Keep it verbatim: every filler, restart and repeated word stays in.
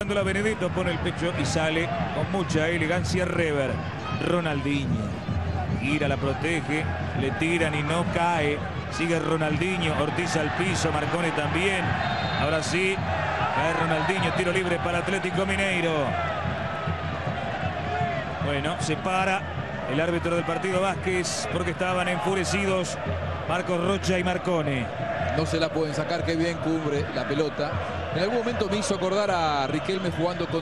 La Benedetto pone el pecho y sale con mucha elegancia Rever. Ronaldinho. Gira, la protege. Le tiran y no cae. Sigue Ronaldinho. Ortiz al piso. Marcone también. Ahora sí. Cae Ronaldinho. Tiro libre para Atlético Mineiro. Bueno, se para el árbitro del partido Vázquez porque estaban enfurecidos Marcos Rocha y Marcone. No se la pueden sacar, qué bien cubre la pelota. En algún momento me hizo acordar a Riquelme jugando con